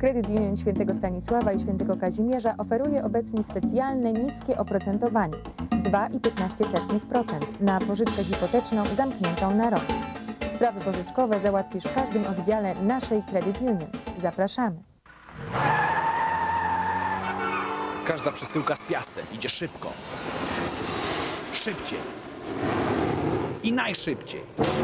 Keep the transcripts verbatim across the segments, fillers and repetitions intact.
Credit Union Świętego Stanisława i Świętego Kazimierza oferuje obecnie specjalne niskie oprocentowanie dwa i piętnaście procent na pożyczkę hipoteczną zamkniętą na rok. Sprawy pożyczkowe załatwisz w każdym oddziale naszej Credit Union. Zapraszamy. Każda przesyłka z Piastem idzie szybko. Szybciej. I najszybciej.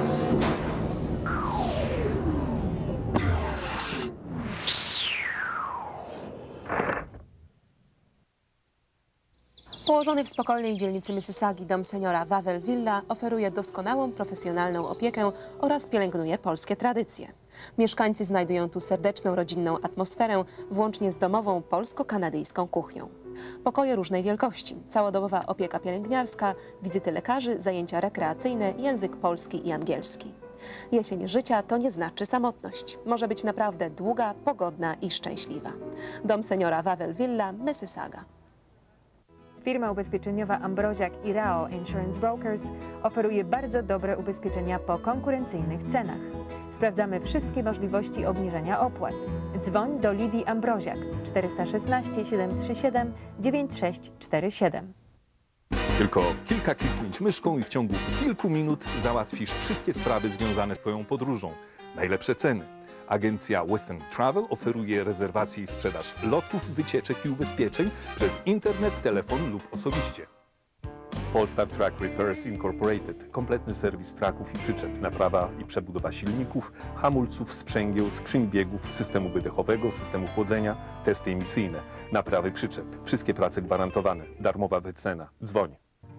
Położony w spokojnej dzielnicy Mississaugi dom seniora Wawel Villa oferuje doskonałą profesjonalną opiekę oraz pielęgnuje polskie tradycje. Mieszkańcy znajdują tu serdeczną rodzinną atmosferę, włącznie z domową polsko-kanadyjską kuchnią. Pokoje różnej wielkości, całodobowa opieka pielęgniarska, wizyty lekarzy, zajęcia rekreacyjne, język polski i angielski. Jesień życia to nie znaczy samotność. Może być naprawdę długa, pogodna i szczęśliwa. Dom seniora Wawel Villa, Mississauga. Firma ubezpieczeniowa Ambroziak i Rao Insurance Brokers oferuje bardzo dobre ubezpieczenia po konkurencyjnych cenach. Sprawdzamy wszystkie możliwości obniżenia opłat. Dzwoń do Lidii Ambroziak czterysta szesnaście, siedemset trzydzieści siedem, dziewięćdziesiąt sześć czterdzieści siedem. Tylko kilka kliknięć myszką i w ciągu kilku minut załatwisz wszystkie sprawy związane z Twoją podróżą. Najlepsze ceny. Agencja Western Travel oferuje rezerwacje i sprzedaż lotów, wycieczek i ubezpieczeń przez internet, telefon lub osobiście. Polestar Truck Repairs Incorporated. Kompletny serwis traków i przyczep, naprawa i przebudowa silników, hamulców, sprzęgieł, skrzyń biegów, systemu wydechowego, systemu chłodzenia, testy emisyjne, naprawy przyczep. Wszystkie prace gwarantowane. Darmowa wycena. Dzwoń.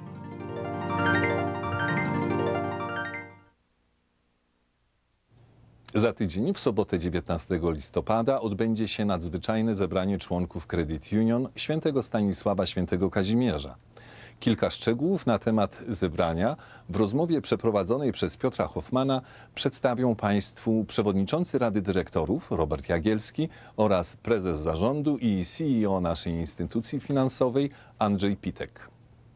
Za tydzień, w sobotę dziewiętnastego listopada, odbędzie się nadzwyczajne zebranie członków Credit Union Świętego Stanisława Świętego Kazimierza. Kilka szczegółów na temat zebrania w rozmowie przeprowadzonej przez Piotra Hoffmana przedstawią Państwu przewodniczący Rady Dyrektorów Robert Jagielski oraz prezes zarządu i C E O naszej instytucji finansowej Andrzej Pitek.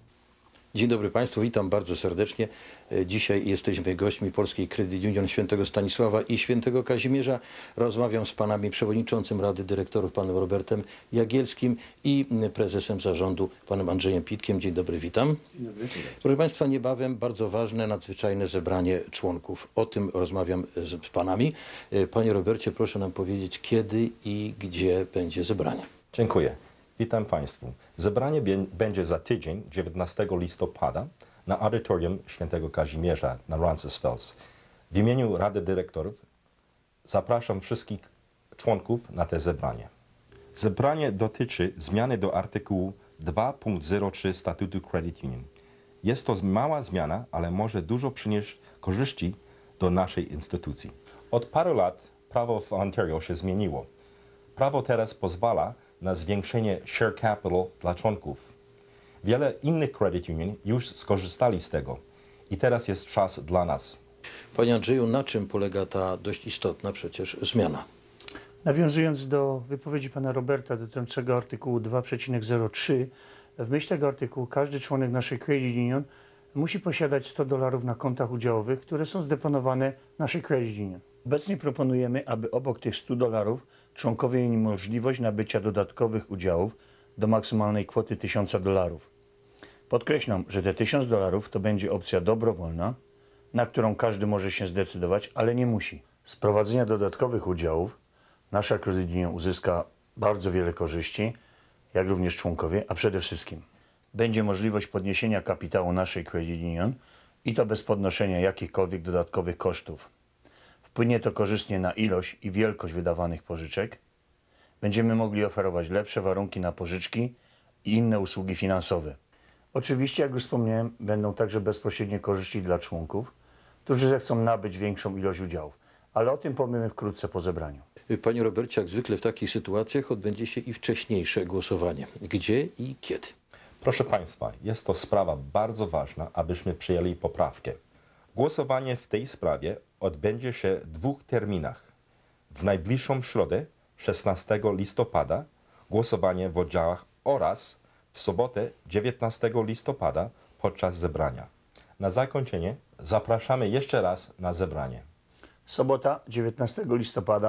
Dzień dobry Państwu, witam bardzo serdecznie. Dzisiaj jesteśmy gośćmi Polskiej Credit Union Świętego Stanisława i Świętego Kazimierza. Rozmawiam z panami przewodniczącym Rady Dyrektorów, panem Robertem Jagielskim i prezesem zarządu, panem Andrzejem Pitkiem. Dzień dobry, witam. Dzień dobry. Proszę Państwa, niebawem bardzo ważne, nadzwyczajne zebranie członków. O tym rozmawiam z panami. Panie Robercie, proszę nam powiedzieć, kiedy i gdzie będzie zebranie. Dziękuję. Witam Państwu. Zebranie będzie za tydzień, dziewiętnastego listopada, na audytorium Świętego Kazimierza na Roncesvalles. W imieniu Rady Dyrektorów zapraszam wszystkich członków na to zebranie. Zebranie dotyczy zmiany do artykułu dwa punkt zero trzy Statutu Credit Union. Jest to mała zmiana, ale może dużo przynieść korzyści do naszej instytucji. Od paru lat prawo w Ontario się zmieniło. Prawo teraz pozwala na zwiększenie share capital dla członków. Wiele innych credit union już skorzystali z tego i teraz jest czas dla nas. Panie Andrzeju, na czym polega ta dość istotna przecież zmiana? Nawiązując do wypowiedzi pana Roberta dotyczącego artykułu dwa przecinek zero trzy, w myśl tego artykułu każdy członek naszej Credit Union musi posiadać sto dolarów na kontach udziałowych, które są zdeponowane w naszej Credit Union. Obecnie proponujemy, aby obok tych stu dolarów członkowie mieli możliwość nabycia dodatkowych udziałów do maksymalnej kwoty tysiąca dolarów. Podkreślam, że te tysiąc dolarów to będzie opcja dobrowolna, na którą każdy może się zdecydować, ale nie musi. Z prowadzenia dodatkowych udziałów nasza Credit Union uzyska bardzo wiele korzyści, jak również członkowie, a przede wszystkim będzie możliwość podniesienia kapitału naszej Credit Union i to bez podnoszenia jakichkolwiek dodatkowych kosztów. Wpłynie to korzystnie na ilość i wielkość wydawanych pożyczek. Będziemy mogli oferować lepsze warunki na pożyczki i inne usługi finansowe. Oczywiście, jak już wspomniałem, będą także bezpośrednie korzyści dla członków, którzy zechcą nabyć większą ilość udziałów. Ale o tym powiemy wkrótce po zebraniu. Panie Robercie, jak zwykle w takich sytuacjach odbędzie się i wcześniejsze głosowanie. Gdzie i kiedy? Proszę Państwa, jest to sprawa bardzo ważna, abyśmy przyjęli poprawkę. Głosowanie w tej sprawie odbędzie się w dwóch terminach. W najbliższą środę, szesnastego listopada, głosowanie w oddziałach oraz w sobotę, dziewiętnastego listopada, podczas zebrania. Na zakończenie zapraszamy jeszcze raz na zebranie. Sobota, dziewiętnastego listopada,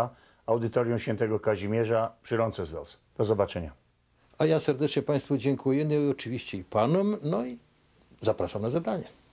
Audytorium Świętego Kazimierza przy Roncesvalles. Do zobaczenia. A ja serdecznie Państwu dziękuję, no i oczywiście i Panom, no i zapraszam na zebranie.